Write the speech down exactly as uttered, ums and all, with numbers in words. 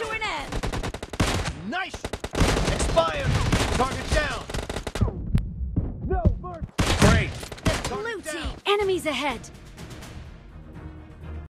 to an end. Nice! Expired! Target down! No, Mark! Great! Blue team, enemies ahead.